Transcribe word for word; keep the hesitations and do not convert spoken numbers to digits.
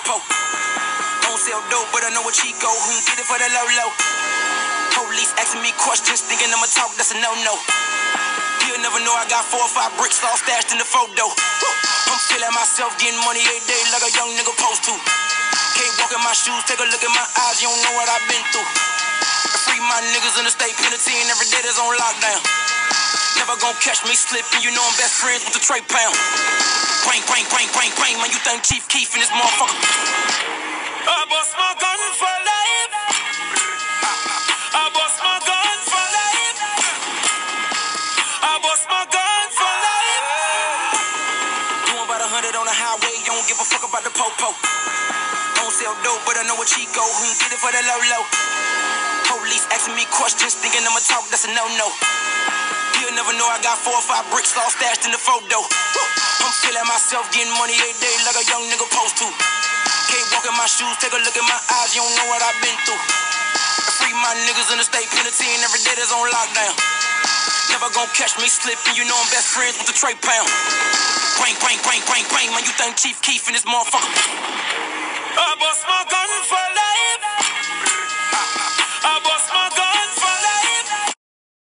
po-po. Don't sell dope, but I know a Chico who can get it for the low-low. Police asking me questions, thinking I'ma talk, that's a no-no. You'll never know I got four or five bricks all stashed in the photo. I'm feeling myself getting money every day like a young nigga supposed to. Can't walk in my shoes, take a look at my eyes, you don't know what I've been through. Free my niggas in the state penitentiary, every day that's on lockdown. Never gon' catch me slipping, you know I'm best friends with the Trey Pound. Brain, brain, brain, brain, brain, man, you think Chief Keef in this motherfucker. I bust my gun for life. I bust my gun for life. I bust my gun for life. Doing about a hundred on the highway, you don't give a fuck about the po-po. Don't sell dope, but I know a Chico who can get it for the low-low. Police asking me questions, thinking I'ma talk, that's a no-no. You'll never know I got four or five bricks all stashed in the photo. I'm feeling myself getting money every day like a young nigga supposed to. Can't walk in my shoes, take a look at my eyes, you don't know what I've been through. Free my niggas in the state penitentiary, every day that's on lockdown. Never gon' catch me slipping, you know I'm best friends with the Trey Pound. Brain, brain, brain, brain, brain, man, you think Chief Keef in this motherfucker. I bust my gun for life.